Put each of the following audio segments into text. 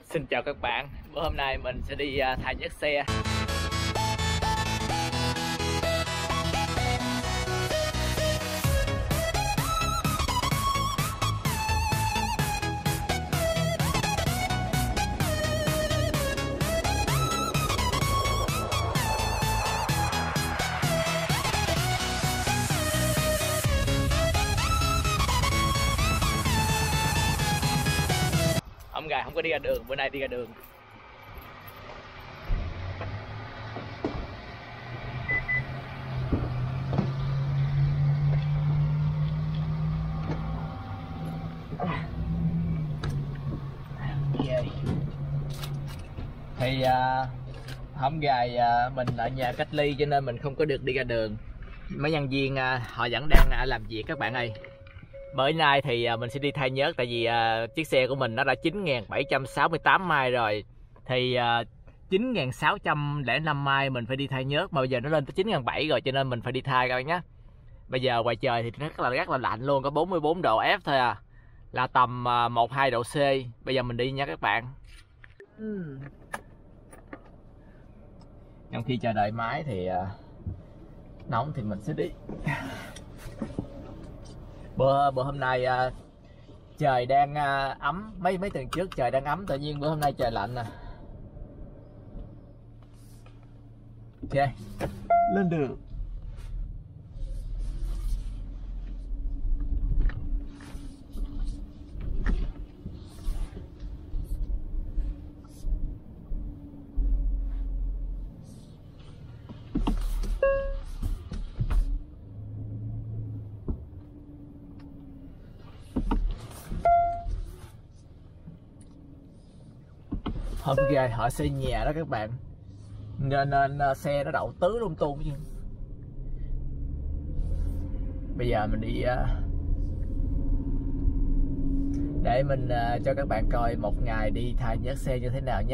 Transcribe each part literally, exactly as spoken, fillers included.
Xin chào các bạn, bữa hôm nay mình sẽ đi uh, thay nhớt xe. Ông gà không có đi ra đường, bữa nay đi ra đường. Thì uh, hôm gài uh, mình ở nhà cách ly cho nên mình không có được đi ra đường. Mấy nhân viên uh, họ vẫn đang uh, làm việc các bạn ơi. Bữa nay thì uh, mình sẽ đi thay nhớt, tại vì uh, chiếc xe của mình nó đã chín nghìn bảy trăm sáu mươi tám mai rồi. Thì uh, chín nghìn sáu trăm lẻ năm mai mình phải đi thay nhớt, mà bây giờ nó lên tới chín nghìn bảy trăm rồi cho nên mình phải đi thay các bạn nhé. Bây giờ ngoài trời thì rất là rất là lạnh luôn, có bốn mươi bốn độ F thôi à, là tầm uh, một hai độ C. Bây giờ mình đi nha các bạn. uhm. Trong khi chờ đợi máy thì uh, nóng thì mình sẽ đi. Bữa, bữa hôm nay uh, trời đang uh, ấm, mấy mấy tuần trước trời đang ấm, tự nhiên bữa hôm nay trời lạnh nè. Ok, lên đường. Hôm kia họ xây nhà đó các bạn, nên, nên xe nó đậu tứ lung tung chứ. Bây giờ mình đi uh, để mình uh, cho các bạn coi một ngày đi thay nhớt xe như thế nào nhé.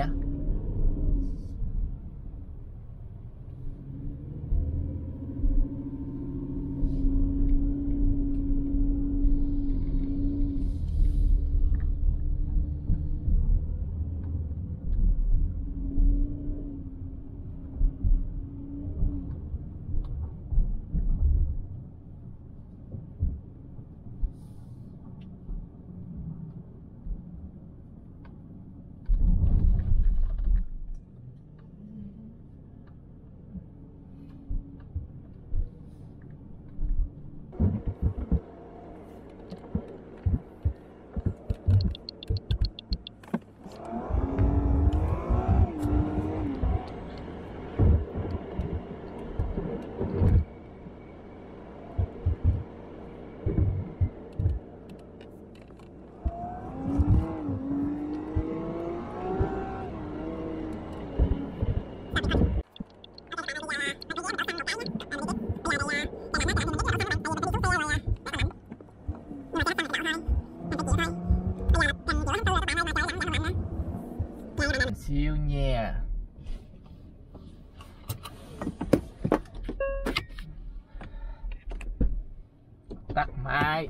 Siêu nha. Tắt máy.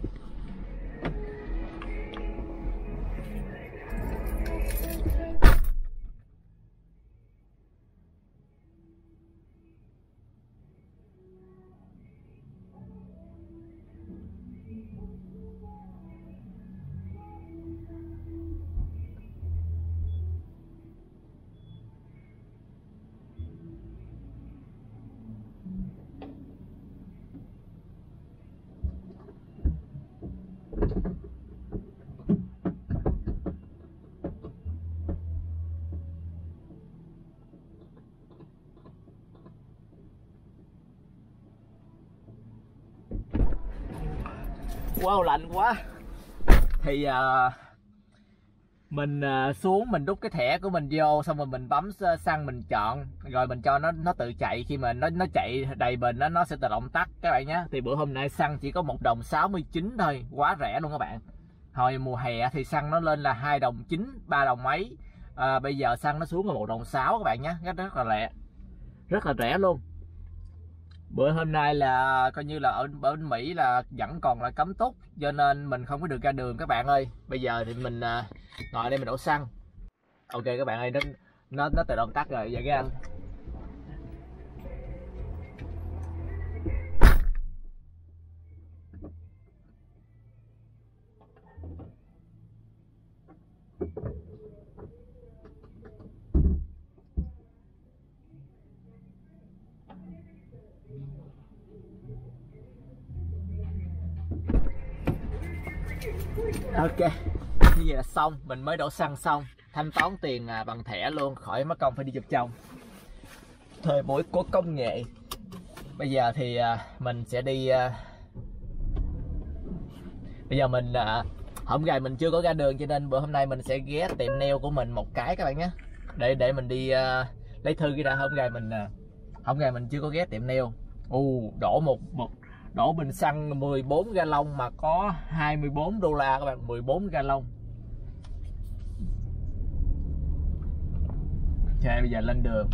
Wow, lạnh quá. Thì uh, mình uh, xuống mình đút cái thẻ của mình vô, xong rồi mình bấm xăng mình chọn, rồi mình cho nó nó tự chạy. Khi mà nó nó chạy đầy bình nó nó sẽ tự động tắt các bạn nhé. Thì bữa hôm nay xăng chỉ có một đồng sáu mươi chín thôi, quá rẻ luôn các bạn. Hồi mùa hè thì xăng nó lên là hai đồng chín, ba đồng mấy. À, bây giờ xăng nó xuống là một đồng sáu các bạn nhé, rất rất là rẻ, rất là rẻ luôn. Bữa hôm nay là coi như là ở bên Mỹ là vẫn còn là cấm túc, cho nên mình không có được ra đường các bạn ơi. Bây giờ thì mình ngồi đây mình đổ xăng. Ok các bạn ơi, nó nó nó tự động tắt rồi, giờ cái anh. Ok, như vậy là xong, mình mới đổ xăng xong, thanh toán tiền bằng thẻ luôn, khỏi mất công phải đi chụp chồng. Thời buổi của công nghệ. Bây giờ thì mình sẽ đi. Bây giờ mình hôm nay mình chưa có ra đường, cho nên bữa hôm nay mình sẽ ghé tiệm nail của mình một cái các bạn nhé, để để mình đi uh, lấy thư cái ra. Hôm nay mình hôm nay mình chưa có ghé tiệm nail. U đổ một một đổ bình xăng mười bốn gallon mà có hai mươi bốn đô la các bạn, mười bốn gallon. Ok, bây giờ lên đường.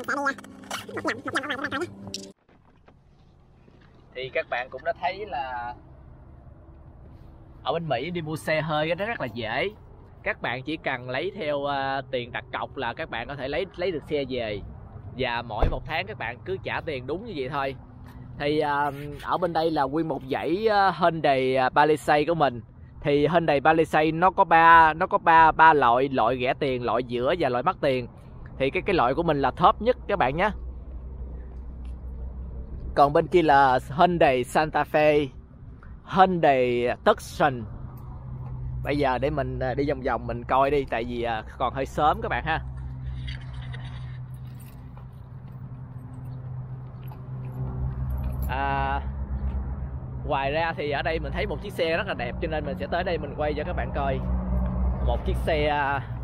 Thì các bạn cũng đã thấy là ở bên Mỹ đi mua xe hơi nó rất là dễ. Các bạn chỉ cần lấy theo uh, tiền đặt cọc là các bạn có thể lấy lấy được xe về. Và mỗi một tháng các bạn cứ trả tiền đúng như vậy thôi. Thì uh, ở bên đây là nguyên một dãy uh, Hyundai Palisade của mình. Thì Hyundai Palisade nó có ba nó có ba ba loại, loại rẻ tiền, loại giữa và loại mắc tiền. Thì cái cái loại của mình là top nhất các bạn nhé. Còn bên kia là Hyundai Santa Fe, Hyundai Tucson. Bây giờ để mình đi vòng vòng mình coi đi, tại vì còn hơi sớm các bạn ha. À, ngoài ra thì ở đây mình thấy một chiếc xe rất là đẹp, cho nên mình sẽ tới đây mình quay cho các bạn coi. Một chiếc xe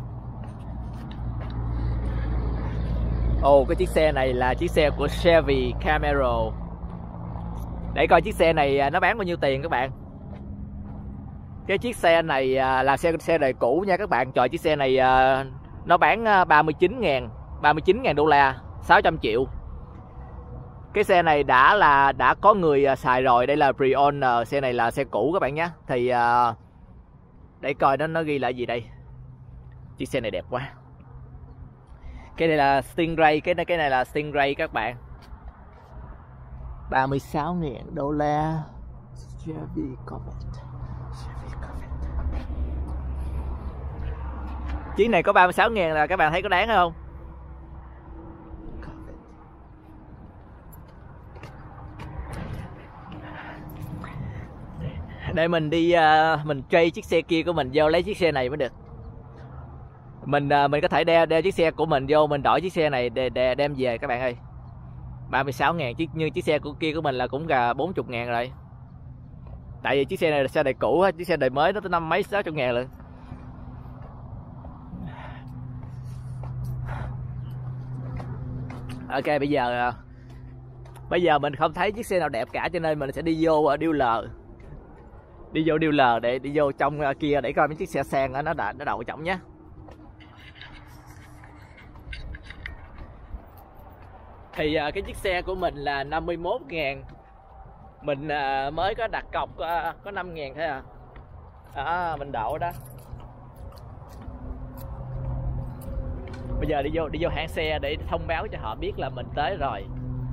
Ồ, oh, cái chiếc xe này là chiếc xe của Chevy Camaro. Để coi chiếc xe này nó bán bao nhiêu tiền các bạn. Cái chiếc xe này là xe xe đời cũ nha các bạn. Trời, chiếc xe này nó bán ba mươi chín ngàn đô la, sáu trăm triệu. Cái xe này đã là đã có người xài rồi, đây là pre-owner, xe này là xe cũ các bạn nhé. Thì để coi nó nó ghi là gì đây. Chiếc xe này đẹp quá. Cái này là Stingray, cái này cái này là Stingray các bạn. ba mươi sáu ngàn đô la. Chevy Corvette. Chevy Corvette. Chiếc này có ba mươi sáu ngàn là các bạn thấy có đáng không? Để mình đi uh, mình trade chiếc xe kia của mình vô lấy chiếc xe này mới được. Mình uh, mình có thể đeo đeo chiếc xe của mình vô, mình đổi chiếc xe này để, để đem về các bạn ơi. ba mươi sáu ngàn, chiếc như chiếc xe của kia của mình là cũng gần bốn mươi ngàn rồi. Tại vì chiếc xe này là xe đời cũ, chiếc xe đời mới nó tới năm mấy sáu mươi ngàn rồi. Ok, bây giờ bây giờ mình không thấy chiếc xe nào đẹp cả, cho nên mình sẽ đi vô ở dealer. Đi vô dealer để đi vô trong kia để coi mấy chiếc xe sang đó, nó đã nó đậu trọng nhé. Thì uh, cái chiếc xe của mình là năm mươi mốt ngàn. Mình uh, mới có đặt cọc uh, có năm ngàn thôi à. À, mình đậu đó. Bây giờ đi vô đi vô hãng xe để thông báo cho họ biết là mình tới rồi.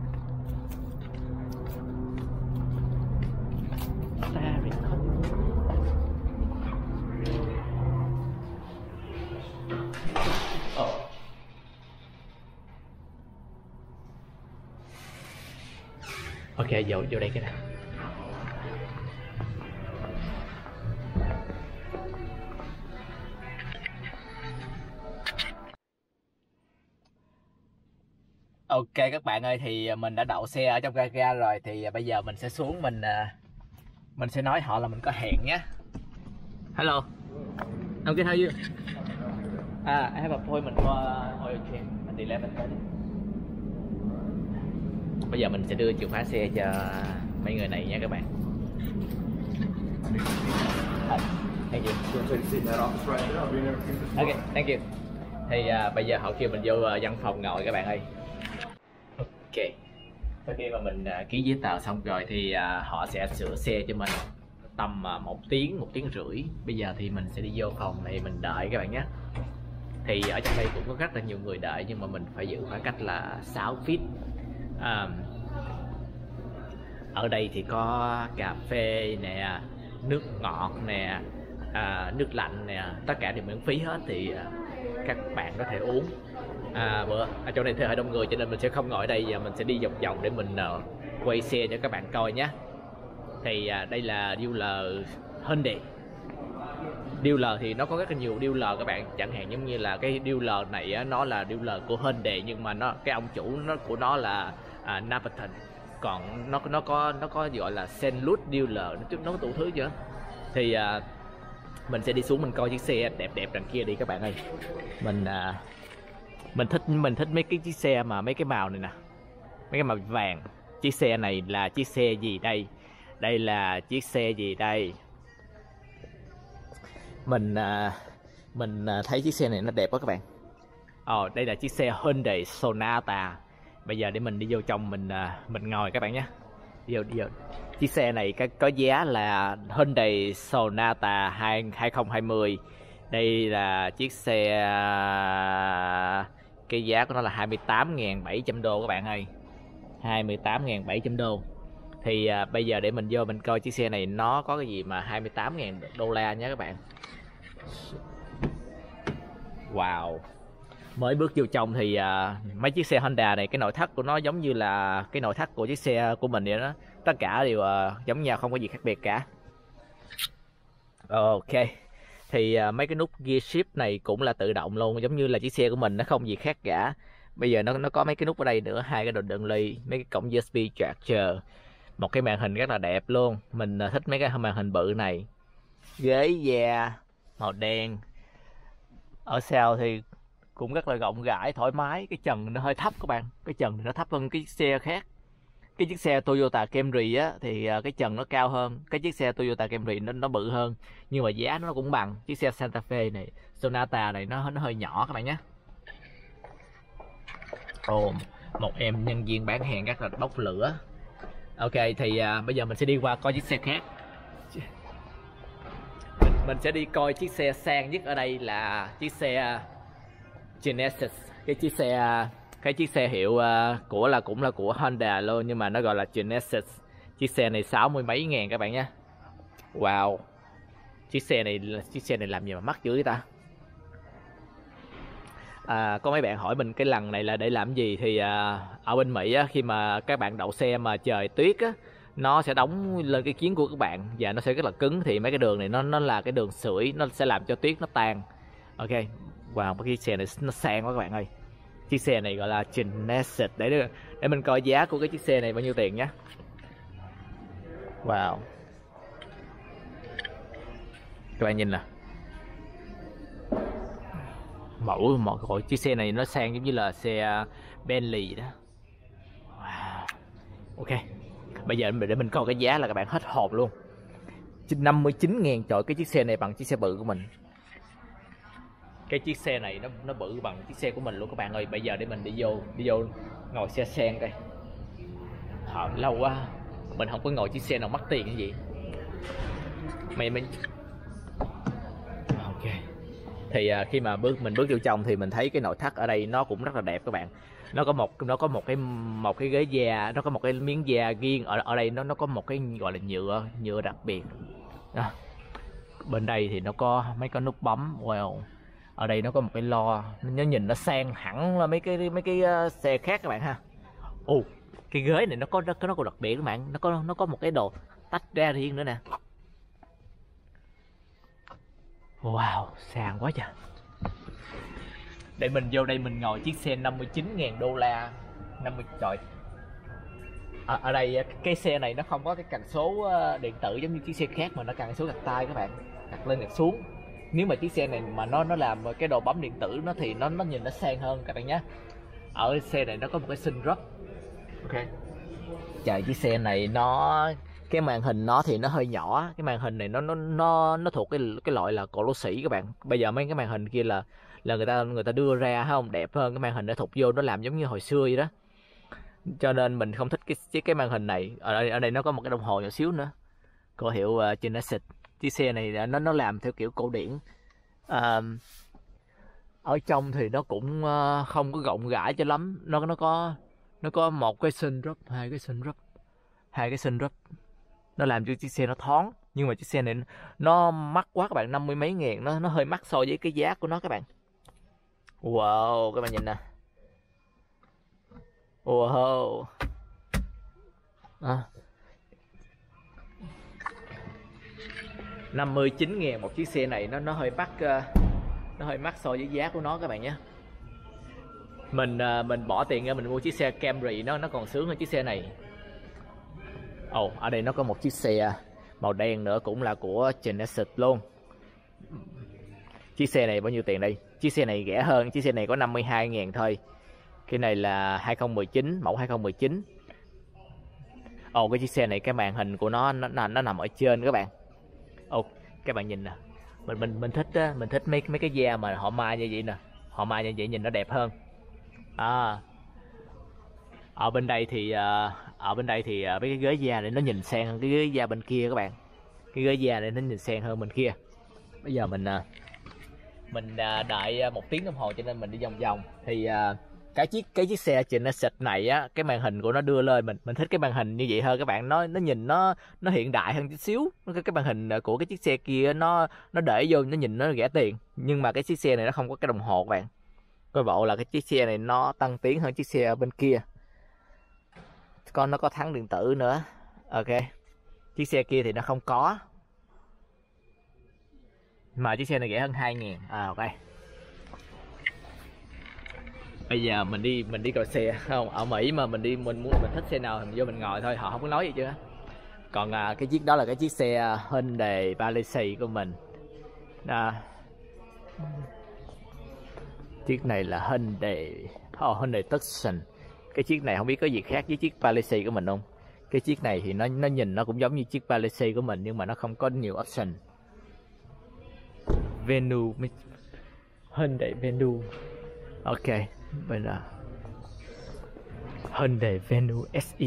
Ok, vô vô đây cái nào. Ok các bạn ơi, thì mình đã đậu xe ở trong gara rồi, thì bây giờ mình sẽ xuống mình mình sẽ nói họ là mình có hẹn nhé. Hello. I'm good, how are you? Ah, I have an appointment for oil change at eleven thirty. Bây giờ mình sẽ đưa chìa khóa xe cho mấy người này nha các bạn. Thank you. Ok, thank you. Thì uh, bây giờ họ kêu mình vô uh, văn phòng ngồi các bạn ơi. Ok. Sau khi mà mình uh, ký giấy tờ xong rồi thì uh, họ sẽ sửa xe cho mình tầm uh, một tiếng, một tiếng rưỡi. Bây giờ thì mình sẽ đi vô phòng này mình đợi các bạn nhé. Thì ở trong đây cũng có rất là nhiều người đợi, nhưng mà mình phải giữ khoảng cách là sáu feet. Um, ở đây thì có cà phê nè, nước ngọt nè, à, nước lạnh nè, tất cả đều miễn phí hết, thì à, các bạn có thể uống. À, bữa ở chỗ này thì hơi đông người cho nên mình sẽ không ngồi ở đây, và mình sẽ đi vòng vòng để mình uh, quay xe cho các bạn coi nhé. Thì à, đây là dealer Hyundai. Dealer thì nó có rất là nhiều dealer các bạn, chẳng hạn giống như là cái dealer này á, nó là dealer của Hyundai, nhưng mà nó cái ông chủ nó của nó là à, Napitan. Còn nó nó có nó có gọi là Saint Louis dealer, nó nó có đủ thứ chứ. Thì à, mình sẽ đi xuống mình coi chiếc xe đẹp đẹp đằng kia đi các bạn ơi. Mình à, mình thích mình thích mấy cái chiếc xe mà mấy cái màu này nè, mấy cái màu vàng. Chiếc xe này là chiếc xe gì đây? Đây là chiếc xe gì đây? Mình à, mình thấy chiếc xe này nó đẹp quá các bạn. Ồ, đây là chiếc xe Hyundai Sonata. Bây giờ để mình đi vô trong mình mình ngồi các bạn nhé. Đi vô, đi vô. Chiếc xe này có, có giá là Hyundai Sonata hai không hai không. Đây là chiếc xe, cái giá của nó là hai mươi tám nghìn bảy trăm đô các bạn ơi. hai mươi tám nghìn bảy trăm đô. Thì à, bây giờ để mình vô mình coi chiếc xe này nó có cái gì mà hai mươi tám nghìn đô la nha các bạn. Wow. Mới bước vô trong thì à, mấy chiếc xe Honda này, cái nội thất của nó giống như là cái nội thất của chiếc xe của mình vậy đó. Tất cả đều à, giống nhau, không có gì khác biệt cả. Ok. Thì à, mấy cái nút gear shift này cũng là tự động luôn, giống như là chiếc xe của mình, nó không gì khác cả. Bây giờ nó nó có mấy cái nút ở đây nữa, hai cái đồ đựng ly, mấy cái cổng u ét bê charger, một cái màn hình rất là đẹp luôn. Mình thích mấy cái màn hình bự này. Ghế da màu đen. Ở sau thì cũng rất là rộng rãi, thoải mái. Cái trần nó hơi thấp các bạn, cái trần thì nó thấp hơn cái chiếc xe khác. Cái chiếc xe Toyota Camry á thì cái trần nó cao hơn, cái chiếc xe Toyota Camry nó nó bự hơn, nhưng mà giá nó cũng bằng. Chiếc xe Santa Fe này, Sonata này nó nó hơi nhỏ các bạn nhé. Ồ, một em nhân viên bán hàng rất là bốc lửa. Ok, thì à, bây giờ mình sẽ đi qua coi chiếc xe khác. Mình, mình sẽ đi coi chiếc xe sang nhất ở đây là chiếc xe Genesis. Cái chiếc xe cái chiếc xe hiệu uh, của là cũng là của Honda luôn, nhưng mà nó gọi là Genesis. Chiếc xe này sáu mươi mấy ngàn các bạn nhé. Wow. Chiếc xe này chiếc xe này làm gì mà mắc dữ vậy ta? À, có mấy bạn hỏi mình cái lần này là để làm gì, thì à, ở bên Mỹ á, khi mà các bạn đậu xe mà trời tuyết á, nó sẽ đóng lên cái kiến của các bạn và nó sẽ rất là cứng. Thì mấy cái đường này nó nó là cái đường sưởi, nó sẽ làm cho tuyết nó tan. Ok, wow, cái chiếc xe này nó sang quá các bạn ơi. Chiếc xe này gọi là Genesis. Để để mình coi giá của cái chiếc xe này bao nhiêu tiền nhé. Wow, các bạn nhìn nè, mẫu một gọi chiếc xe này nó sang giống như là xe Bentley đó. Wow. Ok, bây giờ để mình coi cái giá là các bạn hết hồn luôn. năm mươi chín ngàn. Trời, cái chiếc xe này bằng chiếc xe bự của mình. Cái chiếc xe này nó nó bự bằng chiếc xe của mình luôn các bạn ơi. Bây giờ để mình đi vô đi vô ngồi xe sang đây. Họ lâu quá mình không có ngồi chiếc xe nào mắc tiền cái gì. Mày mình ok. Thì uh, khi mà bước mình bước vô trong thì mình thấy cái nội thất ở đây nó cũng rất là đẹp các bạn. Nó có một nó có một cái một cái ghế da, nó có một cái miếng da riêng. Ở ở đây nó nó có một cái gọi là nhựa nhựa đặc biệt. Đó. Bên đây thì nó có mấy cái nút bấm. Wow. Ở đây nó có một cái lo, nó nhìn nó sang hẳn là mấy cái mấy cái uh, xe khác các bạn ha. Ồ, cái ghế này nó có nó có nó còn đặc biệt các bạn, nó có nó có một cái đồ tách ra riêng nữa nè. Wow, sang quá trời. Để mình vô đây mình ngồi chiếc xe năm mươi chín ngàn đô la. năm mươi trời. À, ở đây cái xe này nó không có cái cần số điện tử giống như chiếc xe khác, mà nó cần số đặt tay các bạn, đặt lên đặt xuống. Nếu mà chiếc xe này mà nó nó làm cái đồ bấm điện tử nó thì nó nó nhìn nó sang hơn các bạn nhé. Ở xe này nó có một cái sunroof. Ok. Trời, chiếc xe này nó cái màn hình nó thì nó hơi nhỏ. Cái màn hình này nó nó nó nó thuộc cái cái loại là cổ lỗ sĩ các bạn. Bây giờ mấy cái màn hình kia là là người ta người ta đưa ra không đẹp hơn. Cái màn hình nó thục vô nó làm giống như hồi xưa vậy đó, cho nên mình không thích cái cái màn hình này. Ở đây, ở đây nó có một cái đồng hồ nhỏ xíu nữa của hiệu uh, Genesis. Chiếc xe này nó nó làm theo kiểu cổ điển. À, ở trong thì nó cũng uh, không có rộng rãi cho lắm. Nó nó có nó có một cái sunroof, hai cái sunroof, hai cái sunroof. Nó làm cho chiếc xe nó thoáng. Nhưng mà chiếc xe này nó mắc quá các bạn, năm mươi mấy ngàn. Nó nó hơi mắc so với cái giá của nó các bạn. Wow, các bạn nhìn nè. Wow. À. năm mươi chín ngàn một chiếc xe này, nó nó hơi mắc, nó hơi mắc so với giá của nó các bạn nhé. Mình mình bỏ tiền ra mình mua chiếc xe Camry nó nó còn sướng hơn chiếc xe này. Ồ, oh, ở đây nó có một chiếc xe màu đen nữa, cũng là của Genesis luôn. Chiếc xe này bao nhiêu tiền đây? Chiếc xe này rẻ hơn, chiếc xe này có năm mươi hai ngàn thôi. Cái này là hai không một chín, mẫu hai không một chín. Ồ, oh, cái chiếc xe này cái màn hình của nó nó nó nằm ở trên các bạn. Ồ, oh, các bạn nhìn nè. Mình mình mình thích á, mình thích mấy mấy cái da mà họ mai như vậy nè. họ may như vậy nhìn nó đẹp hơn. À, ở bên đây thì ở bên đây thì mấy cái ghế da này nó nhìn sang hơn cái ghế da bên kia các bạn. Cái ghế da này nó nhìn sang hơn bên kia. Bây giờ mình mình đợi một tiếng đồng hồ cho nên mình đi vòng vòng. Thì cái chiếc cái chiếc xe Genesis này á, cái màn hình của nó đưa lên, mình mình thích cái màn hình như vậy hơn các bạn. Nó nó nhìn nó nó hiện đại hơn chút xíu. Cái cái màn hình của cái chiếc xe kia nó nó để vô nó nhìn nó rẻ tiền, nhưng mà cái chiếc xe này nó không có cái đồng hồ các bạn. Coi bộ là cái chiếc xe này nó tăng tiến hơn chiếc xe ở bên kia. Con nó có thắng điện tử nữa. Ok. Chiếc xe kia thì nó không có. Mà chiếc xe này rẻ hơn hai ngàn. À ok. Bây giờ mình đi mình đi coi xe không? Ở Mỹ mà mình đi mình muốn mình thích xe nào mình vô mình ngồi thôi, họ không có nói gì chứ. Còn à, cái chiếc đó là cái chiếc xe Hyundai Palisade của mình. À, chiếc này là Hyundai oh, Hyundai Tucson. Cái chiếc này không biết có gì khác với chiếc Palisade của mình không. Cái chiếc này thì nó nó nhìn nó cũng giống như chiếc Palisade của mình, nhưng mà nó không có nhiều option. Venue, Hyundai Venue. Ok, bây giờ Hyundai Venue ét e.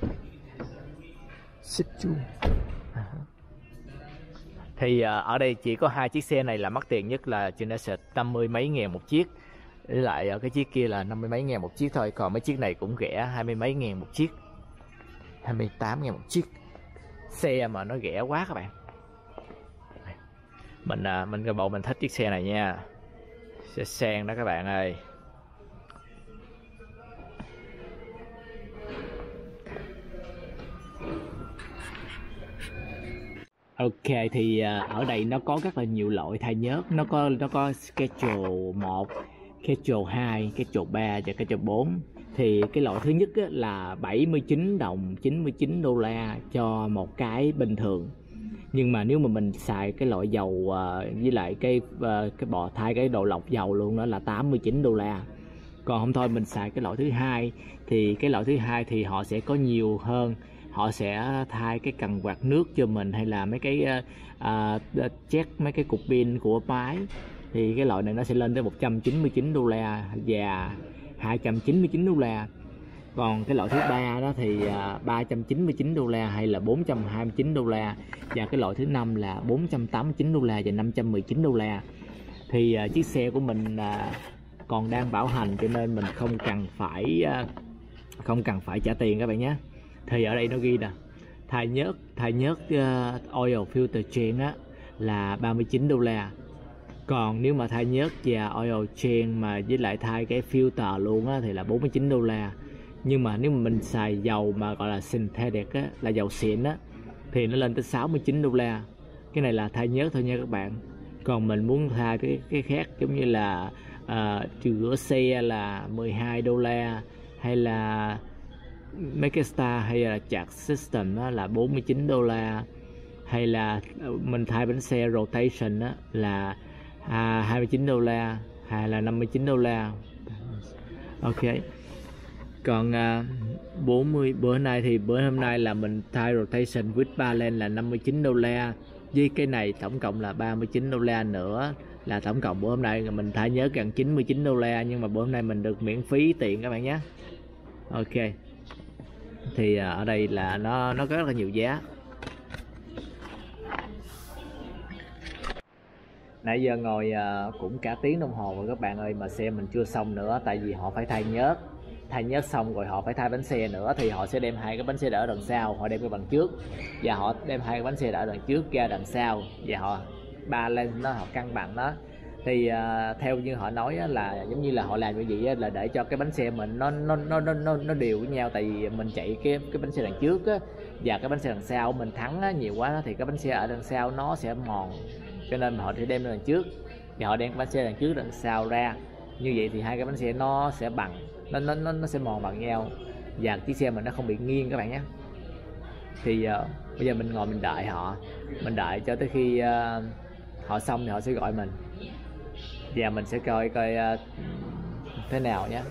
Thì uh, ở đây chỉ có hai chiếc xe này là mắc tiền nhất, là Genesis năm mươi mấy ngàn một chiếc, với lại ở cái chiếc kia là năm mươi mấy ngàn một chiếc thôi. Còn mấy chiếc này cũng rẻ, hai mươi mấy ngàn một chiếc, hai mươi tám ngàn một chiếc. Xe mà nó rẻ quá các bạn. Mình uh, mình coi bộ mình thích chiếc xe này nha. Xe sang đó các bạn ơi. Ok, thì uh, ở đây nó có rất là nhiều loại thay nhớt. Nó có nó có schedule một, schedule hai, schedule ba và schedule bốn. Thì cái loại thứ nhất á, là bảy mươi chín đồng chín mươi chín đô la cho một cái bình thường. Nhưng mà nếu mà mình xài cái loại dầu uh, với lại cái uh, cái bò thay cái đồ lọc dầu luôn đó là tám mươi chín đô la. Còn không thôi mình xài cái loại thứ hai, thì cái loại thứ hai thì họ sẽ có nhiều hơn. Họ sẽ thay cái cần quạt nước cho mình, hay là mấy cái uh, uh, check mấy cái cục pin của máy. Thì cái loại này nó sẽ lên tới một trăm chín mươi chín đô la và hai trăm chín mươi chín đô la. Còn cái loại thứ ba đó thì uh, ba trăm chín mươi chín đô la hay là bốn trăm hai mươi chín đô la. Và cái loại thứ năm là bốn trăm tám mươi chín đô la và năm trăm mười chín đô la. Thì uh, chiếc xe của mình uh, còn đang bảo hành cho nên mình không cần phải uh, không cần phải trả tiền các bạn nhé. Thì ở đây nó ghi nè, thay nhớt thay nhớt uh, oil filter change á là ba mươi chín đô la. Còn nếu mà thay nhớt và oil change mà với lại thay cái filter luôn á thì là bốn mươi chín đô la. Nhưng mà nếu mà mình xài dầu mà gọi là synthetic á, là dầu xịn á, thì nó lên tới sáu mươi chín đô la. Cái này là thay nhớt thôi nha các bạn. Còn mình muốn thay cái cái khác giống như là uh, rửa xe là mười hai đô la, hay là mấy cái star hay là chart system đó là bốn mươi chín đô la, hay là mình thay bánh xe rotation đó là à, hai mươi chín đô la, hay là năm mươi chín đô la. Ok. Còn à, bốn mươi bữa nay thì bữa hôm nay là mình thay rotation with balance là năm mươi chín đô la, với cái này tổng cộng là ba mươi chín đô la nữa, là tổng cộng bữa hôm nay mình thay nhớ gần chín mươi chín đô la. Nhưng mà bữa hôm nay mình được miễn phí tiền các bạn nhé. Ok. Thì à, ở đây là nó nó có rất là nhiều giá. Nãy giờ ngồi uh, cũng cả tiếng đồng hồ rồi các bạn ơi, mà xe mình chưa xong nữa. Tại vì họ phải thay nhớt, thay nhớt xong rồi họ phải thay bánh xe nữa. Thì họ sẽ đem hai cái bánh xe đỡ đằng sau, họ đem cái bằng trước, và họ đem hai cái bánh xe đỡ đằng trước ra đằng sau, và họ balance nó, họ cân bằng nó. Thì uh, theo như họ nói á, là giống như là họ làm như vậy á, là để cho cái bánh xe mình nó nó nó nó nó, nó đều với nhau. Tại vì mình chạy cái cái bánh xe đằng trước á, và cái bánh xe đằng sau mình thắng á, nhiều quá thì cái bánh xe ở đằng sau nó sẽ mòn, cho nên họ sẽ đem lên đằng trước, và họ đem cái bánh xe đằng trước đằng sau ra. Như vậy thì hai cái bánh xe nó sẽ bằng, nó nó nó, nó sẽ mòn bằng nhau, và chiếc xe mình nó không bị nghiêng các bạn nhé. Thì uh, bây giờ mình ngồi mình đợi họ, mình đợi cho tới khi uh, họ xong thì họ sẽ gọi mình, và mình sẽ coi coi uh, thế nào nhé.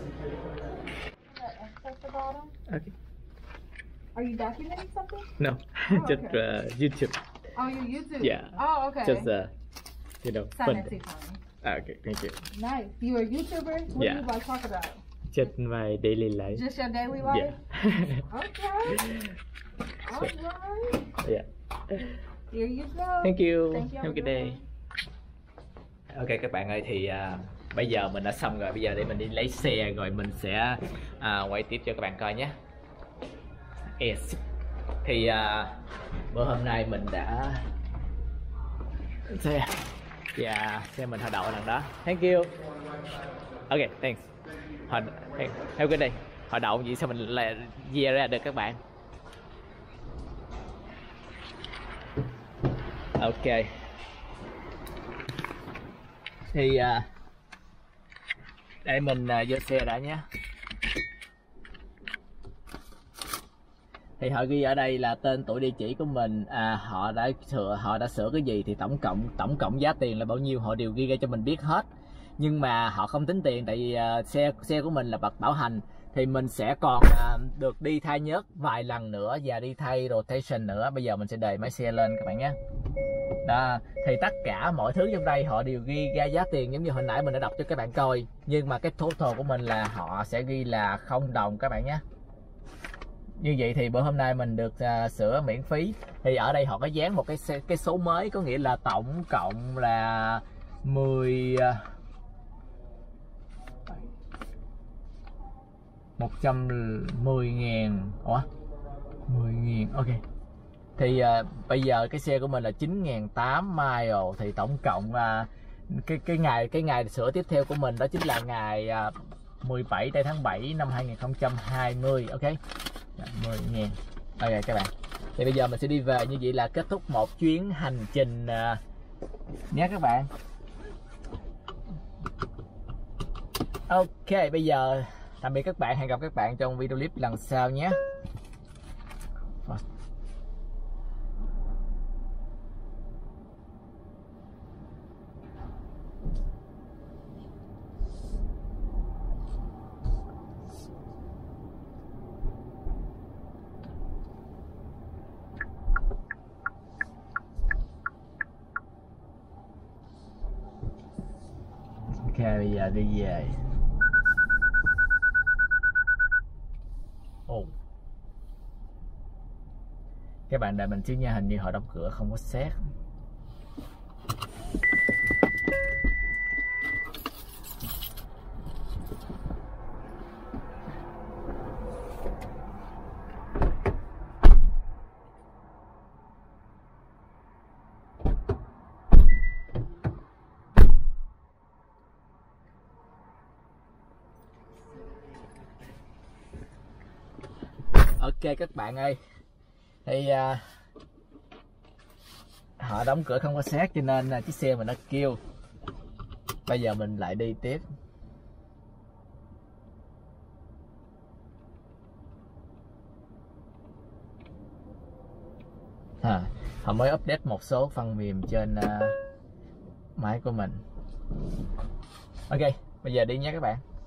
Okay. Are you documenting something? No, Oh, just okay. uh, YouTube. Oh, you YouTube? Yeah. Oh, okay. Just uh, you know, Sign fun. that tape on me. Okay, thank you. Nice. You are a YouTuber? What Yeah. do you like talk about? Just my daily life. Just your daily life? Yeah. Okay. Alright. Yeah. Here you go. Thank you. Thank you. Have a good day. Ok các bạn ơi, thì à, bây giờ mình đã xong rồi, bây giờ để mình đi lấy xe rồi mình sẽ à, quay tiếp cho các bạn coi nhé. Yes. Thì à, bữa hôm nay mình đã xe dạ xe mình họ đậu ở đằng đó. Thank you. Ok, thanks. Họ theo cái đây họ đậu gì sao mình lại về ra được các bạn. Ok. Thì à, để mình à, vô xe đã nhé. Thì họ ghi ở đây là tên, tuổi, địa chỉ của mình, à, họ đã sửa họ đã sửa cái gì thì tổng cộng tổng cộng giá tiền là bao nhiêu họ đều ghi ra cho mình biết hết. Nhưng mà họ không tính tiền tại vì à, xe xe của mình là bậc bảo hành, thì mình sẽ còn à, được đi thay nhớt vài lần nữa và đi thay rotation nữa. Bây giờ mình sẽ đề máy xe lên các bạn nhé. Đó, thì tất cả mọi thứ trong đây họ đều ghi ra giá tiền giống như hồi nãy mình đã đọc cho các bạn coi. Nhưng mà cái total của mình là họ sẽ ghi là không đồng các bạn nhé. Như vậy thì bữa hôm nay mình được uh, sửa miễn phí. Thì ở đây họ có dán một cái cái số mới, có nghĩa là tổng cộng là mười một trăm mười ngàn. Ủa? mười ngàn, ok. Thì uh, bây giờ cái xe của mình là chín nghìn tám trăm mile, thì tổng cộng là uh, cái cái ngày cái ngày sửa tiếp theo của mình đó chính là ngày uh, mười bảy tháng bảy năm hai nghìn không trăm hai mươi. Ok, mười nghìn. Ok các bạn, thì bây giờ mình sẽ đi về, như vậy là kết thúc một chuyến hành trình uh, nhé các bạn. Ok, bây giờ tạm biệt các bạn, hẹn gặp các bạn trong video clip lần sau nhé. Ok, bây giờ đi về. Ồ, các bạn đợi mình xíu nha, hình như họ đóng cửa không có xét. Ok các bạn ơi, thì uh, họ đóng cửa không có xét cho nên uh, chiếc xe mình nó kêu. Bây giờ mình lại đi tiếp. À, họ mới update một số phần mềm trên uh, máy của mình. Ok, bây giờ đi nhé các bạn.